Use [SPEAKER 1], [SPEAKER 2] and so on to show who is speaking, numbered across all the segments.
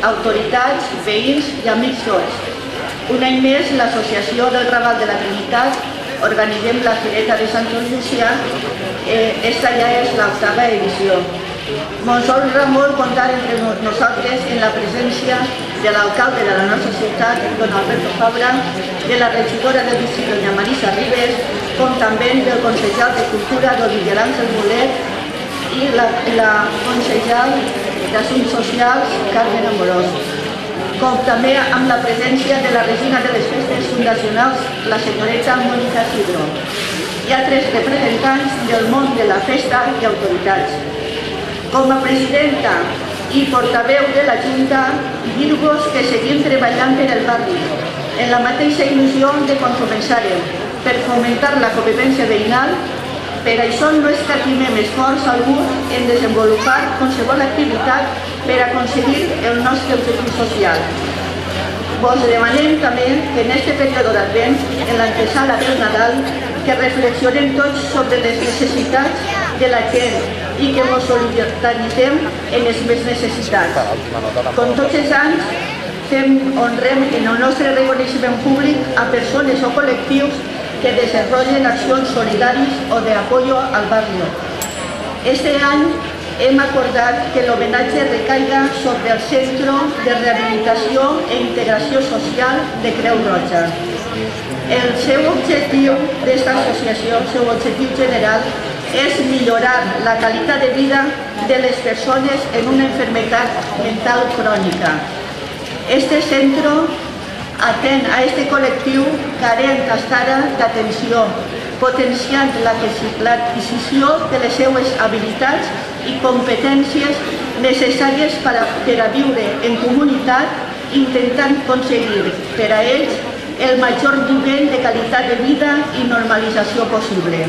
[SPEAKER 1] autoritats, veïns i amics tots. Un any més, l'Associació del Raval de la Trinitat organitzem la Fireta de Sant Llucià. Esta ja és l'octava edició. Mos honra molt comptar entre nosaltres en la presència de l'alcalde de la nostra ciutat, don Alberto Fabra, de la regidora del districte, doña Marisa Ribes, com també del concejal de Cultura, don Miguel Ángel Mulet, i la concejal d'Assumptes Socials, Carmen Amorós, com també amb la presència de la regina de les festes fundacionals, la senyoreta Mónica Cidro, i altres representants del món de la festa i autoritats. Com a presidenta i portaveu de la Junta, dir-vos que seguim treballant per el barri, en la mateixa il·lusió de quan començàrem, per fomentar la convivència veïnal. Per això no escatimem esforç algú en desenvolupar qualsevol activitat per aconseguir el nostre objectiu social. Vos demanem també que en aquest període d'Advent, en l'antesala del Nadal, que reflexionem tots sobre les necessitats de la gent i que ens solidaritzem en els més necessitats. Com tots els anys, honrem en el nostre reconeixement públic a persones o col·lectius que desenvolupin accions solidàries o de apoyo al barrio. Este any hem acordat que l'homenatge recaiga sobre el Centre de Rehabilitació e Integració Social de Creu Roja. El seu objectiu d'esta associació, el seu objectiu general, és millorar la qualitat de vida de les persones en una enfermedad mental crònica. Este centre atén a este col·lectiu carent fins ara d'atenció, potenciant l'adquisició de les seues habilitats i competències necessàries per a viure en comunitat, intentant aconseguir per a ells el major nivell de qualitat de vida i normalització possible.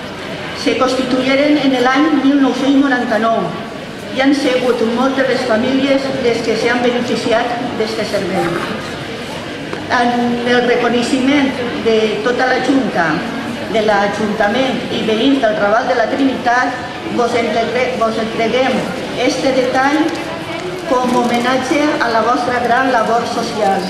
[SPEAKER 1] Se constituïren en l'any 1999 i han sigut moltes les famílies les que s'han beneficiat d'aquest servei. En el reconeixement de tota la Junta, de l'Ajuntament i veïns del Raval de la Trinitat, vos entreguem este detall com a homenatge a la vostra gran labor social.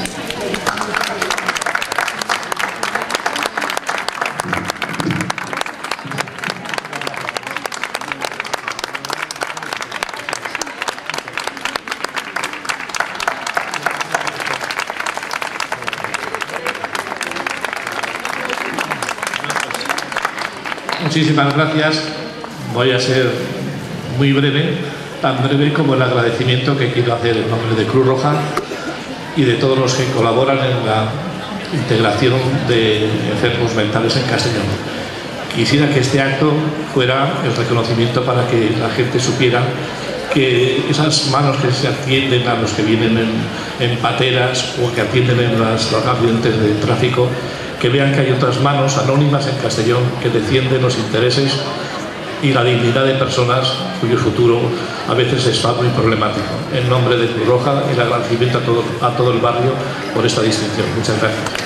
[SPEAKER 2] Muchísimas gracias. Voy a ser muy breve, tan breve como el agradecimiento que quiero hacer en nombre de Cruz Roja y de todos los que colaboran en la integración de enfermos mentales en Castellón. Quisiera que este acto fuera el reconocimiento para que la gente supiera que esas manos que se atienden a los que vienen en pateras o que atienden en los accidentes de tráfico, que vean que hay otras manos anónimas en Castellón que defienden los intereses y la dignidad de personas cuyo futuro a veces es muy problemático. En nombre de Cruz Roja, el agradecimiento a todo el barrio por esta distinción. Muchas gracias.